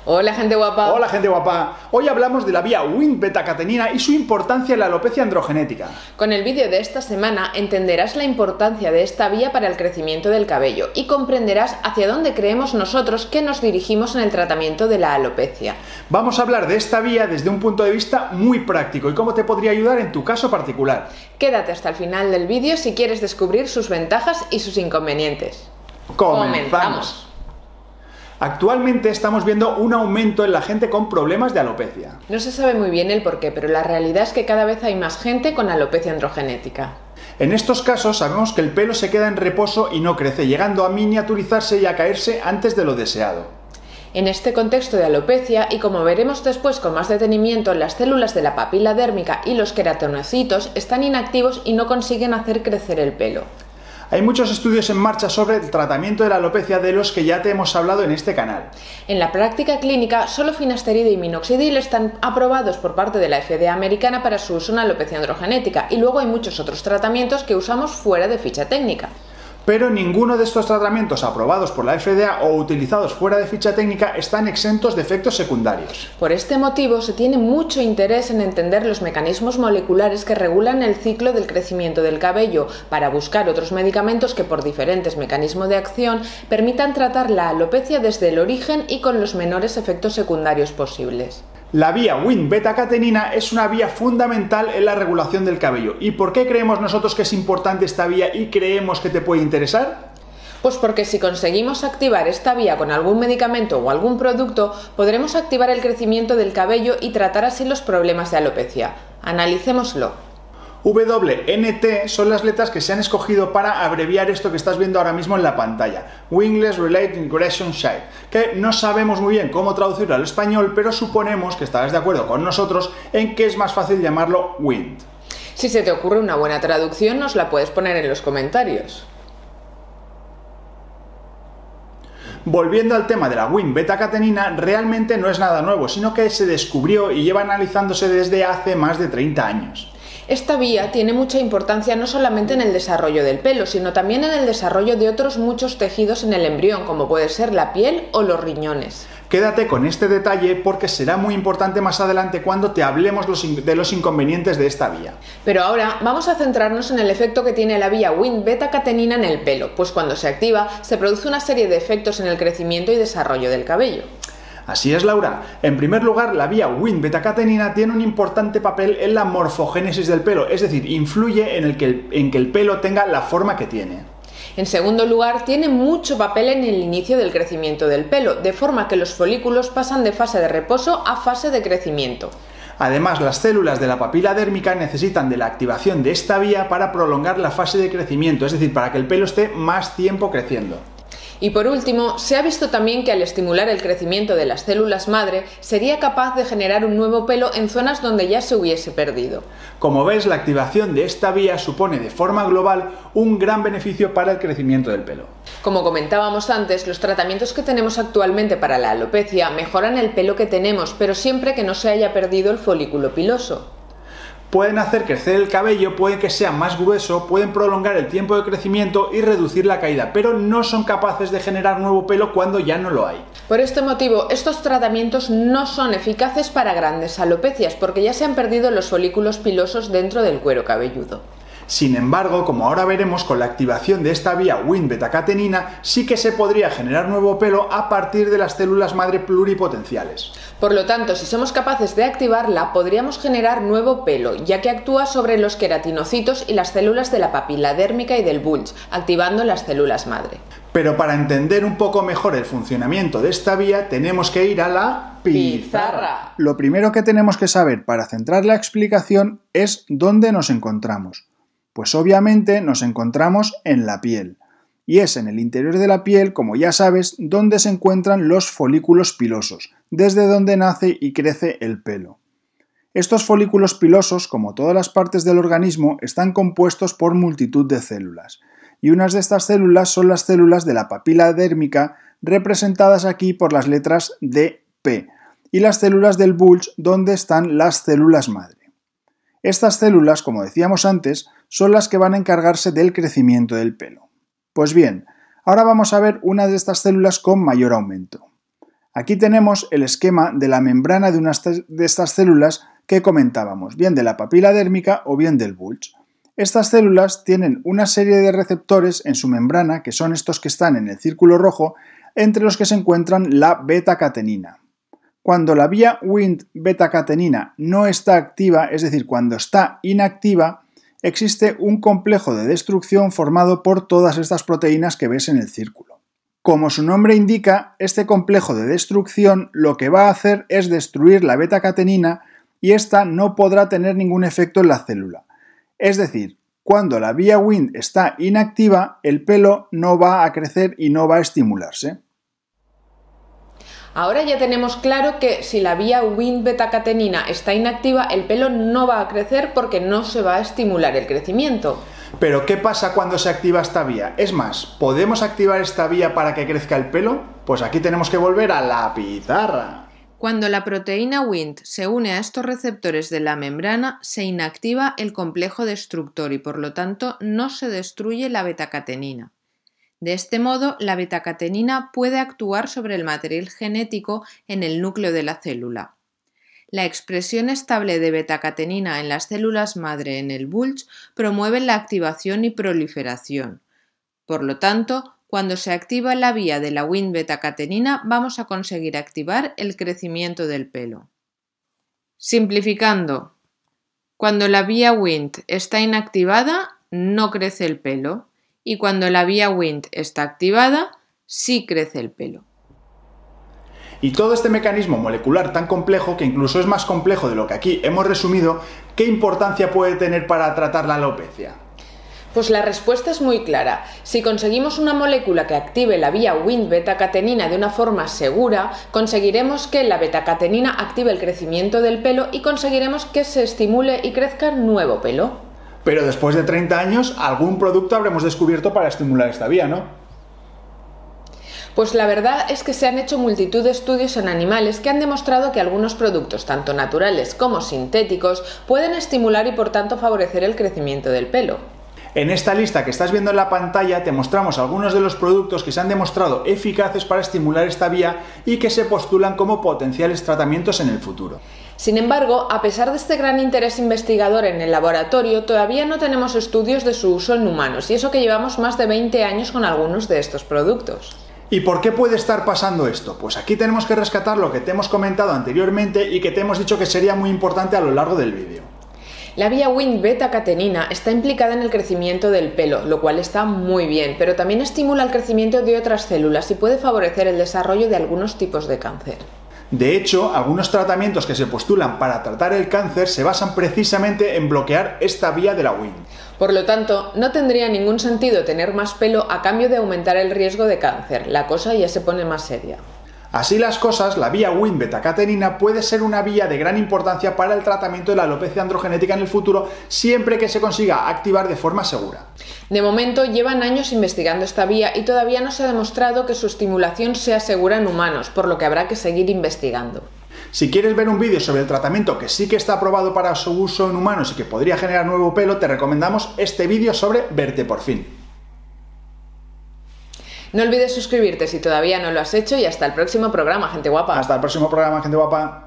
Hola gente guapa. Hola gente guapa. Hoy hablamos de la vía Wnt-betacatenina y su importancia en la alopecia androgenética. Con el vídeo de esta semana entenderás la importancia de esta vía para el crecimiento del cabello y comprenderás hacia dónde creemos nosotros que nos dirigimos en el tratamiento de la alopecia. Vamos a hablar de esta vía desde un punto de vista muy práctico y cómo te podría ayudar en tu caso particular. Quédate hasta el final del vídeo si quieres descubrir sus ventajas y sus inconvenientes. ¡Comenzamos! Actualmente estamos viendo un aumento en la gente con problemas de alopecia. No se sabe muy bien el porqué, pero la realidad es que cada vez hay más gente con alopecia androgenética. En estos casos sabemos que el pelo se queda en reposo y no crece, llegando a miniaturizarse y a caerse antes de lo deseado. En este contexto de alopecia, y como veremos después con más detenimiento, las células de la papila dérmica y los queratinocitos están inactivos y no consiguen hacer crecer el pelo. Hay muchos estudios en marcha sobre el tratamiento de la alopecia de los que ya te hemos hablado en este canal. En la práctica clínica, solo finasterida y minoxidil están aprobados por parte de la FDA americana para su uso en alopecia androgenética, y luego hay muchos otros tratamientos que usamos fuera de ficha técnica. Pero ninguno de estos tratamientos aprobados por la FDA o utilizados fuera de ficha técnica están exentos de efectos secundarios. Por este motivo se tiene mucho interés en entender los mecanismos moleculares que regulan el ciclo del crecimiento del cabello para buscar otros medicamentos que por diferentes mecanismos de acción permitan tratar la alopecia desde el origen y con los menores efectos secundarios posibles. La vía Wnt-betacatenina es una vía fundamental en la regulación del cabello. ¿Y por qué creemos nosotros que es importante esta vía y creemos que te puede interesar? Pues porque si conseguimos activar esta vía con algún medicamento o algún producto, podremos activar el crecimiento del cabello y tratar así los problemas de alopecia. Analicémoslo. WNT son las letras que se han escogido para abreviar esto que estás viendo ahora mismo en la pantalla, Wingless Related Ingression Shape, que no sabemos muy bien cómo traducirlo al español, pero suponemos que estarás de acuerdo con nosotros en que es más fácil llamarlo Wind. Si se te ocurre una buena traducción, nos la puedes poner en los comentarios. Volviendo al tema de la Wnt-betacatenina, realmente no es nada nuevo, sino que se descubrió y lleva analizándose desde hace más de 30 años. Esta vía tiene mucha importancia no solamente en el desarrollo del pelo, sino también en el desarrollo de otros muchos tejidos en el embrión, como puede ser la piel o los riñones. Quédate con este detalle porque será muy importante más adelante cuando te hablemos de los inconvenientes de esta vía. Pero ahora vamos a centrarnos en el efecto que tiene la vía Wnt-betacatenina en el pelo, pues cuando se activa se produce una serie de efectos en el crecimiento y desarrollo del cabello. Así es, Laura. En primer lugar, la vía Wnt-betacatenina tiene un importante papel en la morfogénesis del pelo, es decir, influye en que el pelo tenga la forma que tiene. En segundo lugar, tiene mucho papel en el inicio del crecimiento del pelo, de forma que los folículos pasan de fase de reposo a fase de crecimiento. Además, las células de la papila dérmica necesitan de la activación de esta vía para prolongar la fase de crecimiento, es decir, para que el pelo esté más tiempo creciendo. Y por último, se ha visto también que al estimular el crecimiento de las células madre, sería capaz de generar un nuevo pelo en zonas donde ya se hubiese perdido. Como ves, la activación de esta vía supone de forma global un gran beneficio para el crecimiento del pelo. Como comentábamos antes, los tratamientos que tenemos actualmente para la alopecia mejoran el pelo que tenemos, pero siempre que no se haya perdido el folículo piloso. Pueden hacer crecer el cabello, pueden que sea más grueso, pueden prolongar el tiempo de crecimiento y reducir la caída, pero no son capaces de generar nuevo pelo cuando ya no lo hay. Por este motivo, estos tratamientos no son eficaces para grandes alopecias, porque ya se han perdido los folículos pilosos dentro del cuero cabelludo. Sin embargo, como ahora veremos, con la activación de esta vía Wnt-betacatenina sí que se podría generar nuevo pelo a partir de las células madre pluripotenciales. Por lo tanto, si somos capaces de activarla, podríamos generar nuevo pelo, ya que actúa sobre los queratinocitos y las células de la papila dérmica y del bulge, activando las células madre. Pero para entender un poco mejor el funcionamiento de esta vía, tenemos que ir a la pizarra. Lo primero que tenemos que saber para centrar la explicación es dónde nos encontramos. Pues obviamente nos encontramos en la piel, y es en el interior de la piel, como ya sabes, donde se encuentran los folículos pilosos, desde donde nace y crece el pelo. Estos folículos pilosos, como todas las partes del organismo, están compuestos por multitud de células, y unas de estas células son las células de la papila dérmica, representadas aquí por las letras dP, y las células del bulge, donde están las células madre. Estas células, como decíamos antes, son las que van a encargarse del crecimiento del pelo. Pues bien, ahora vamos a ver una de estas células con mayor aumento. Aquí tenemos el esquema de la membrana de una de estas células que comentábamos, bien de la papila dérmica o bien del bulge. Estas células tienen una serie de receptores en su membrana, que son estos que están en el círculo rojo, entre los que se encuentran la beta-catenina. Cuando la vía Wnt beta-catenina no está activa, es decir, cuando está inactiva, existe un complejo de destrucción formado por todas estas proteínas que ves en el círculo. Como su nombre indica, este complejo de destrucción lo que va a hacer es destruir la beta-catenina y ésta no podrá tener ningún efecto en la célula. Es decir, cuando la vía Wnt está inactiva, el pelo no va a crecer y no va a estimularse. Ahora ya tenemos claro que si la vía Wnt beta-catenina está inactiva, el pelo no va a crecer porque no se va a estimular el crecimiento. Pero ¿qué pasa cuando se activa esta vía? Es más, ¿podemos activar esta vía para que crezca el pelo? Pues aquí tenemos que volver a la pizarra. Cuando la proteína Wnt se une a estos receptores de la membrana, se inactiva el complejo destructor y por lo tanto no se destruye la beta-catenina. De este modo, la beta-catenina puede actuar sobre el material genético en el núcleo de la célula. La expresión estable de beta-catenina en las células madre en el bulge promueve la activación y proliferación. Por lo tanto, cuando se activa la vía de la Wnt beta-catenina, vamos a conseguir activar el crecimiento del pelo. Simplificando, cuando la vía Wnt está inactivada, no crece el pelo. Y cuando la vía Wnt está activada, sí crece el pelo. Y todo este mecanismo molecular tan complejo, que incluso es más complejo de lo que aquí hemos resumido, ¿qué importancia puede tener para tratar la alopecia? Pues la respuesta es muy clara. Si conseguimos una molécula que active la vía Wnt beta-catenina de una forma segura, conseguiremos que la beta-catenina active el crecimiento del pelo y conseguiremos que se estimule y crezca nuevo pelo. Pero después de 30 años, algún producto habremos descubierto para estimular esta vía, ¿no? Pues la verdad es que se han hecho multitud de estudios en animales que han demostrado que algunos productos, tanto naturales como sintéticos, pueden estimular y por tanto favorecer el crecimiento del pelo. En esta lista que estás viendo en la pantalla te mostramos algunos de los productos que se han demostrado eficaces para estimular esta vía y que se postulan como potenciales tratamientos en el futuro. Sin embargo, a pesar de este gran interés investigador en el laboratorio, todavía no tenemos estudios de su uso en humanos, y eso que llevamos más de 20 años con algunos de estos productos. ¿Y por qué puede estar pasando esto? Pues aquí tenemos que rescatar lo que te hemos comentado anteriormente y que te hemos dicho que sería muy importante a lo largo del vídeo. La vía Wnt beta-catenina está implicada en el crecimiento del pelo, lo cual está muy bien, pero también estimula el crecimiento de otras células y puede favorecer el desarrollo de algunos tipos de cáncer. De hecho, algunos tratamientos que se postulan para tratar el cáncer se basan precisamente en bloquear esta vía de la Wnt. Por lo tanto, no tendría ningún sentido tener más pelo a cambio de aumentar el riesgo de cáncer. La cosa ya se pone más seria. Así las cosas, la vía Wnt beta-catenina puede ser una vía de gran importancia para el tratamiento de la alopecia androgenética en el futuro, siempre que se consiga activar de forma segura. De momento llevan años investigando esta vía y todavía no se ha demostrado que su estimulación sea segura en humanos, por lo que habrá que seguir investigando. Si quieres ver un vídeo sobre el tratamiento que sí que está aprobado para su uso en humanos y que podría generar nuevo pelo, te recomendamos este vídeo sobre Verte por fin. No olvides suscribirte si todavía no lo has hecho y hasta el próximo programa, gente guapa. Hasta el próximo programa, gente guapa.